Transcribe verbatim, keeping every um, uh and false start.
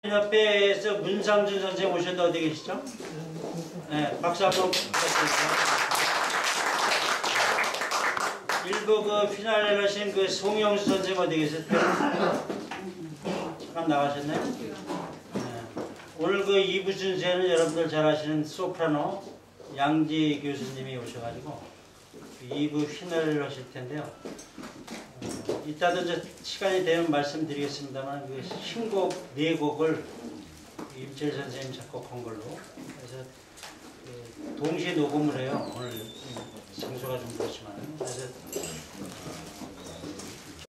협회에서 문상준 선생님 오셨는데 어디 계시죠? 네, 박수 한번 부탁드립니다. 일부 그 피날레를 하신 그 송영수 선생님 어디 계셨어요? 잠깐 나가셨나요? 네. 오늘 그 이 부 순서에는 여러분들 잘 아시는 소프라노 양지 교수님이 오셔가지고 이 부 휘날레를 하실 텐데요. 어, 이따도 이제 시간이 되면 말씀드리겠습니다만 그 신곡 네 곡을 임철 선생님 작곡한 걸로 그래서 그 동시에 녹음을 해요. 오늘 장소가 좀 그렇지만 그래서